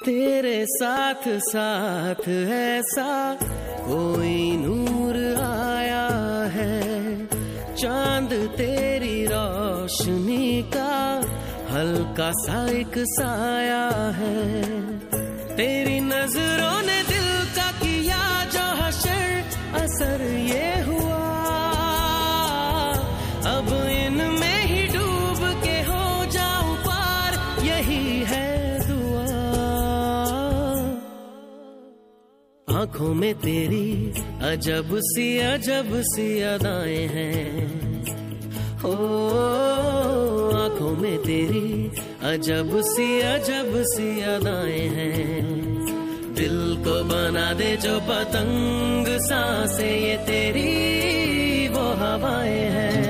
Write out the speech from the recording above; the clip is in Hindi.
तेरे साथ साथ ऐसा कोई नूर आया है, चांद तेरी रोशनी का हल्का सा एक साया है। तेरी नजरों ने दिल का किया जो हशर, असर ये हुआ अब इनमें ही डूब के हो जाऊं पार, यही है दुआ। आंखों में तेरी अजब सी अदाएं हैं, ओ आंखों में तेरी अजब सी अदाएं हैं। दिल को बना दे जो पतंग सांसें, ये तेरी वो हवाएं हैं।